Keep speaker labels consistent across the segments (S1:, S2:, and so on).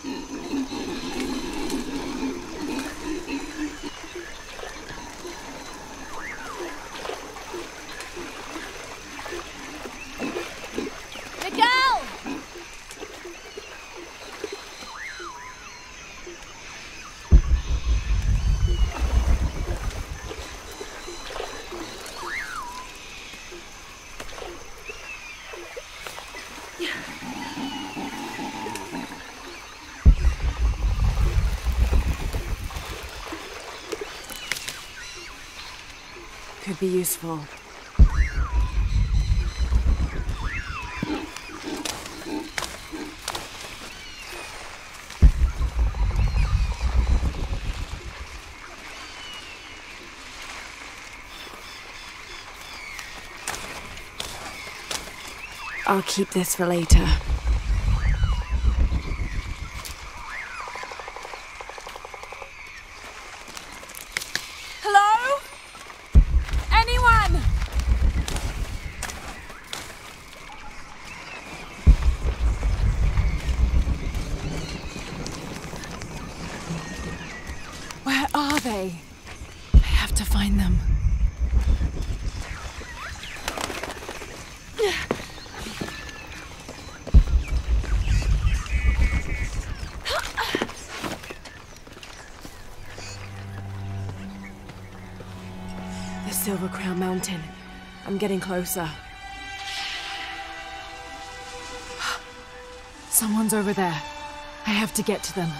S1: Could be useful. I'll keep this for later.
S2: Hello? Anyone?
S1: Where are they? I have to find them. Silver Crown Mountain. I'm getting closer. Someone's over there. I have to get to them.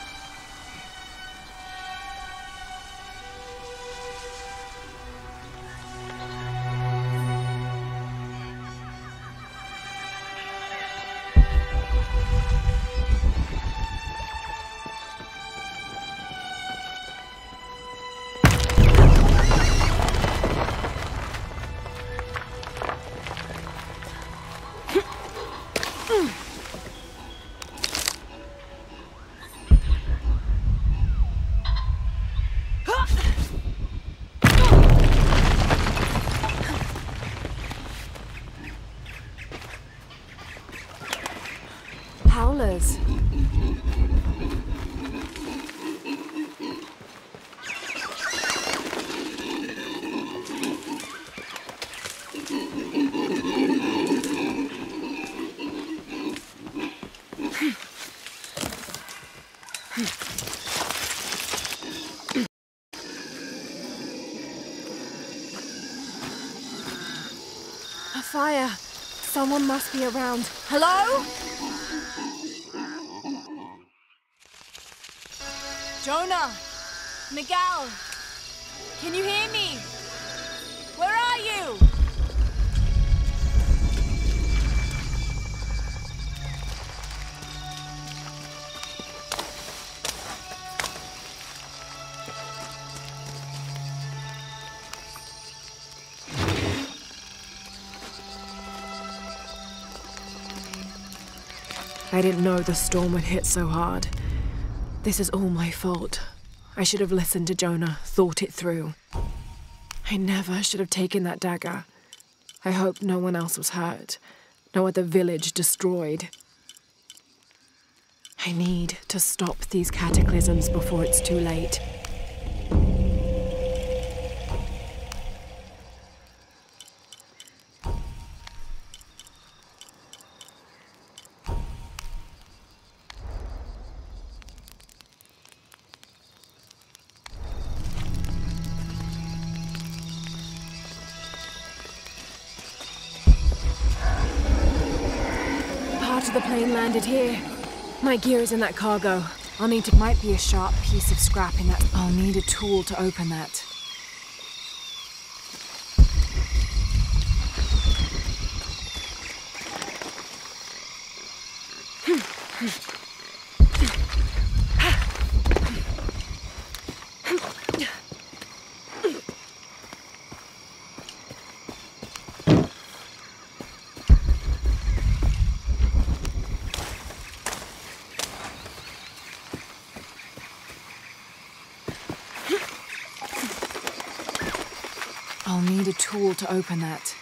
S1: Howlers. A fire. Someone must be around.
S2: Hello? Jonah! Miguel! Can you hear me? Where are you?
S1: I didn't know the storm would hit so hard. This is all my fault. I should have listened to Jonah, thought it through. I never should have taken that dagger. I hope no one else was hurt. No other village destroyed. I need to stop these cataclysms before it's too late. The plane landed here. My gear is in that cargo. I'll need to... Might be a sharp piece of scrap in that. I'll need a tool to open that. I'll need a tool to open that.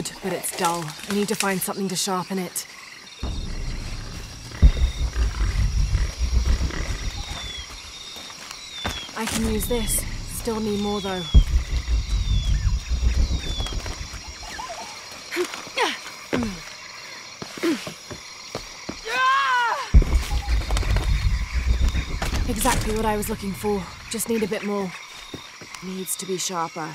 S1: wood, but it's dull. I need to find something to sharpen it. I can use this. Still need more, though. Exactly what I was looking for. Just need a bit more. Needs to be sharper.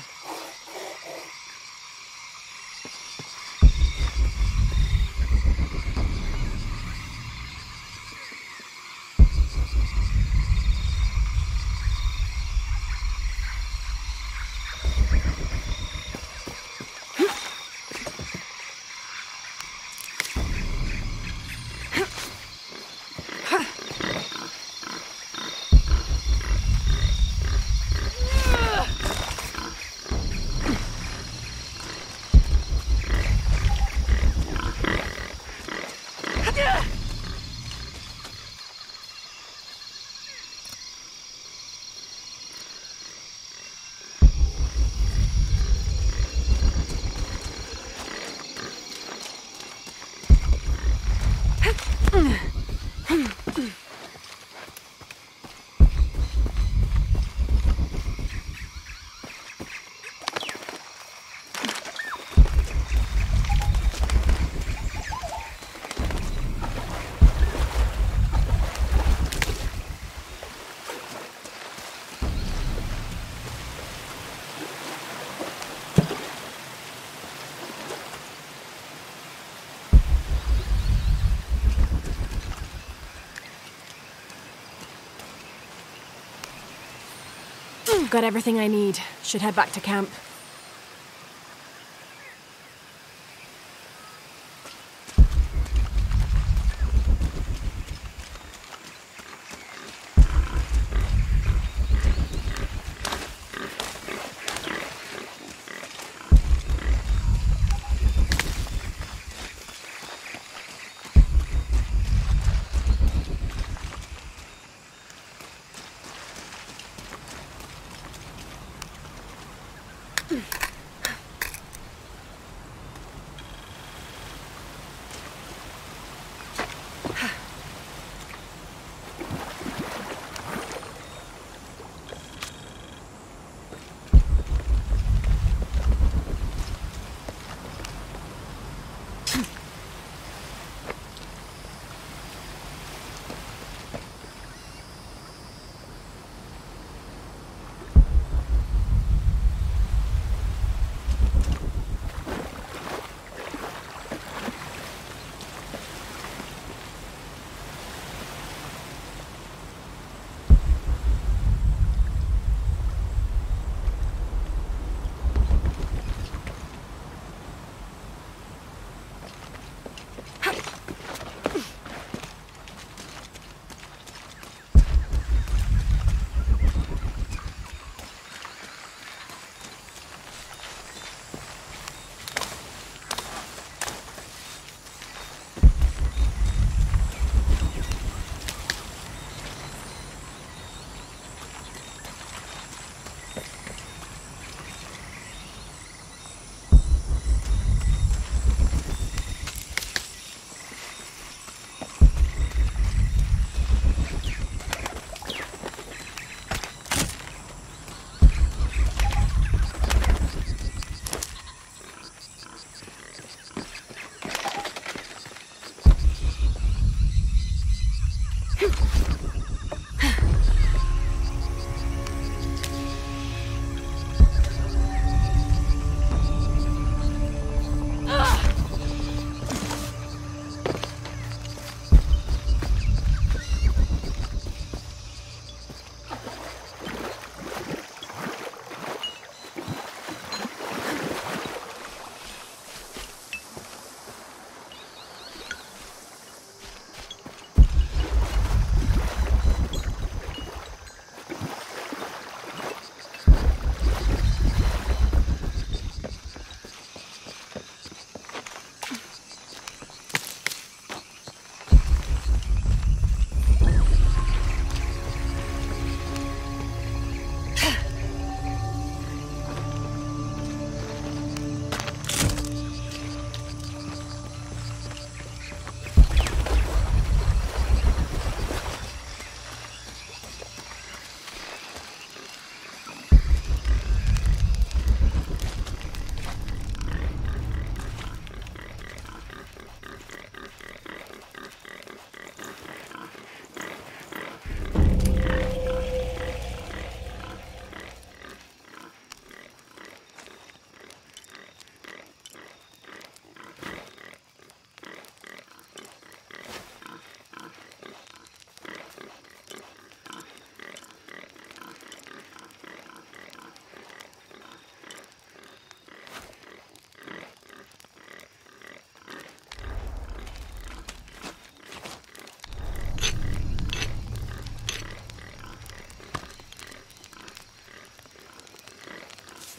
S1: Got everything I need. Should head back to camp.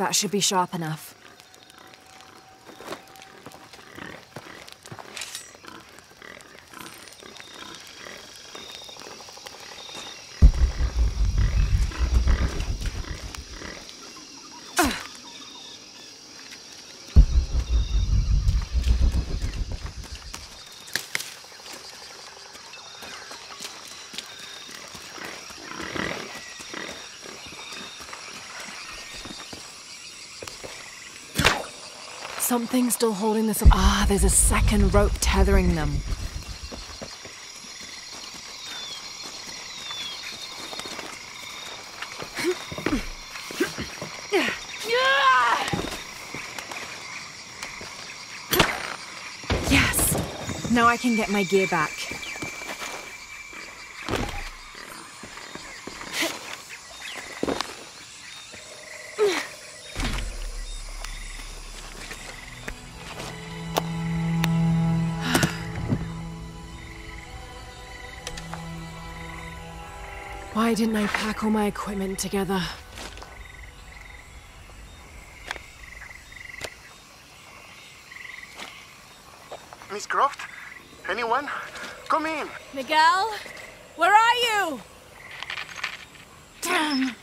S1: That should be sharp enough. Something's still holding this up. Ah, there's a second rope tethering them. Yes! Now I can get my gear back. Why didn't I pack all my equipment together?
S3: Miss Croft? Anyone? Come in!
S2: Miguel? Where are you? Damn!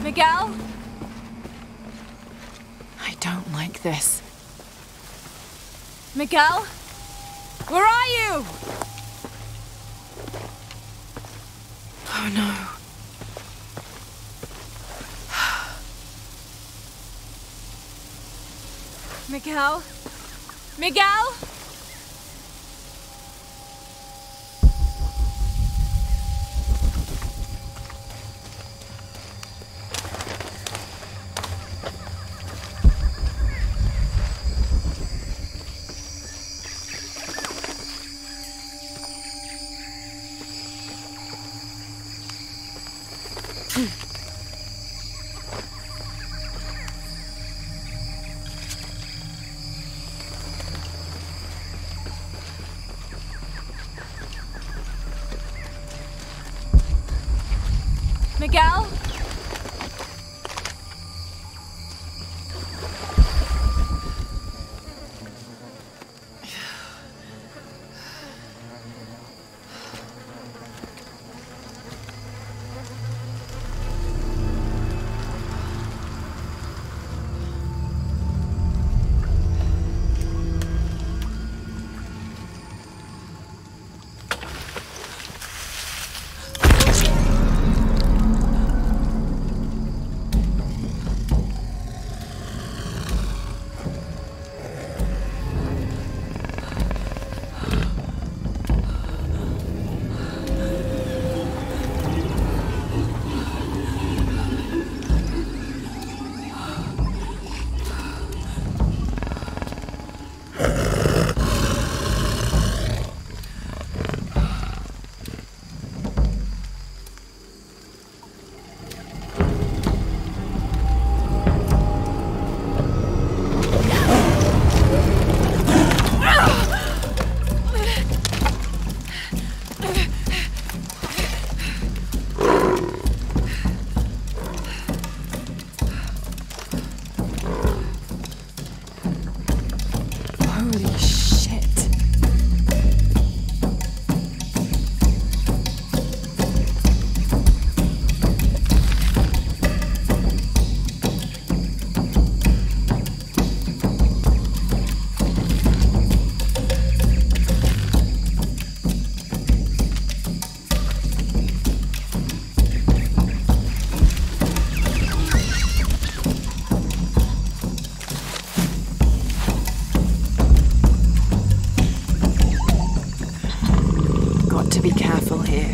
S2: Miguel?
S1: I don't like this.
S2: Miguel? Where are you?
S1: Oh no.
S2: Miguel? Miguel? Miguel?
S1: Holy shit. Got to be careful here.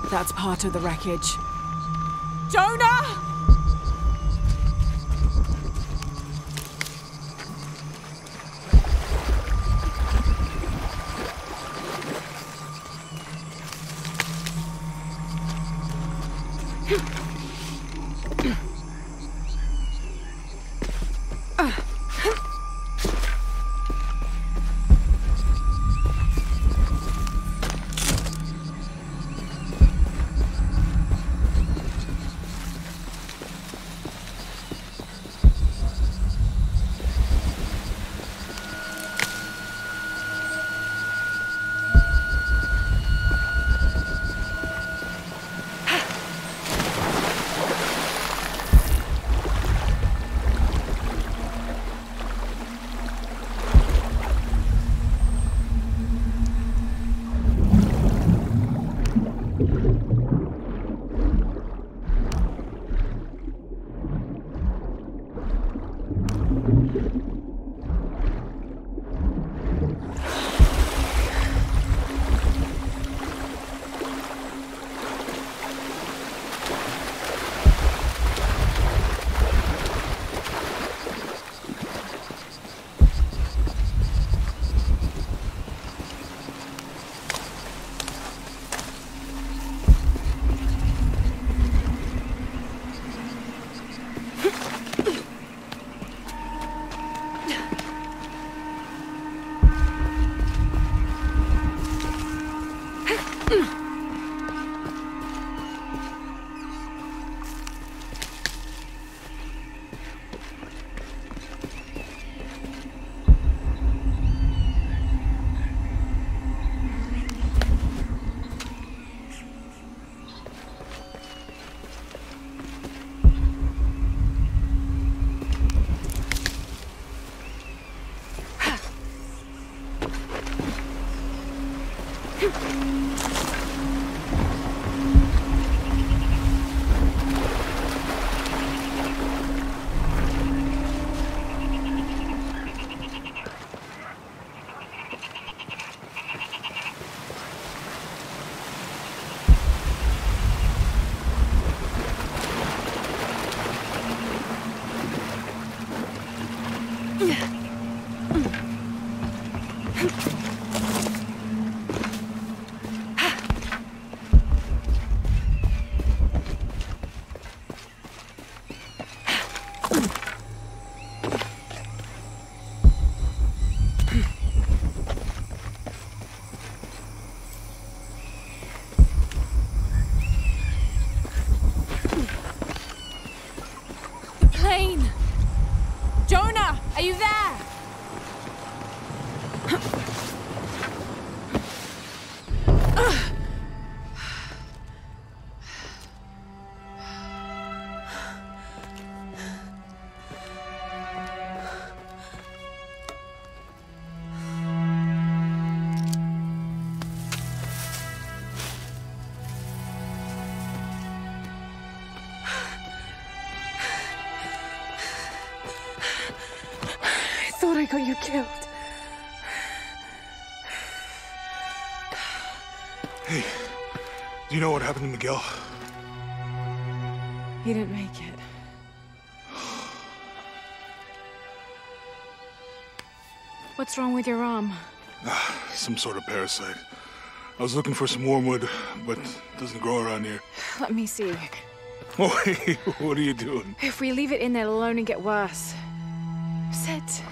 S1: That's part of the wreckage.
S2: Jonah! Jonah, are you there?
S1: I thought I got you killed.
S4: Hey, do you know what happened to Miguel?
S1: He didn't make it. What's wrong with your arm?
S4: Some sort of parasite. I was looking for some wormwood, but it doesn't grow around here.
S1: Let me see.
S4: Oh, hey, what are you doing?
S1: If we leave it in there, it'll only get worse. Sit.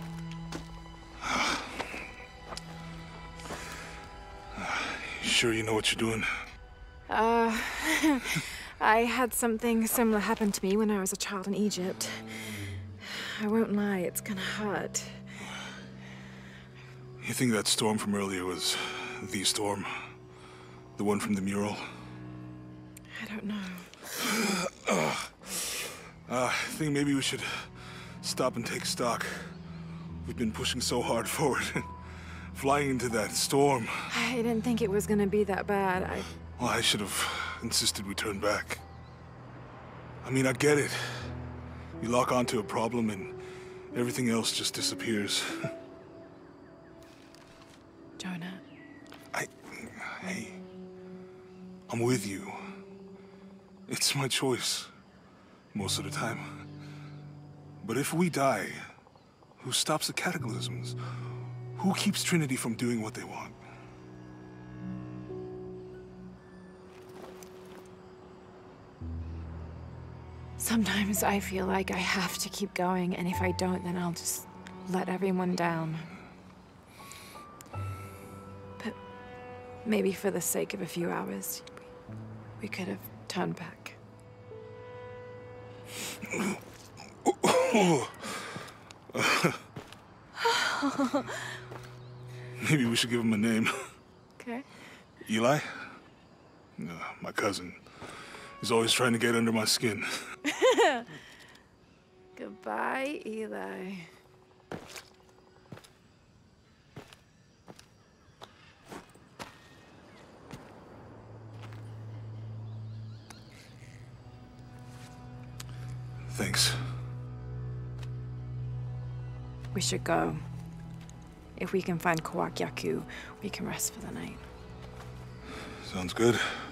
S4: Sure you know what you're doing?
S1: I had something similar happen to me when I was a child in Egypt. I won't lie, it's gonna hurt.
S4: You think that storm from earlier was the storm? The one from the mural?
S1: I don't know.
S4: I think maybe we should stop and take stock. We've been pushing so hard forward, flying into that storm.
S1: I didn't think it was gonna be that bad.
S4: Well, I should have insisted we turn back. I mean, I get it. You lock onto a problem and everything else just disappears.
S1: Jonah.
S4: Hey, I'm with you. It's my choice, most of the time. But if we die, who stops the cataclysms? Who keeps Trinity from doing what they want?
S1: Sometimes I feel like I have to keep going, and if I don't, then I'll just let everyone down. But maybe for the sake of a few hours, we could have turned back.
S4: Maybe we should give him a name.
S1: Okay.
S4: Eli? My cousin. He's always trying to get under my skin.
S1: Goodbye, Eli.
S4: Thanks.
S1: We should go. If we can find Kawak Yaku, we can rest for the night.
S4: Sounds good.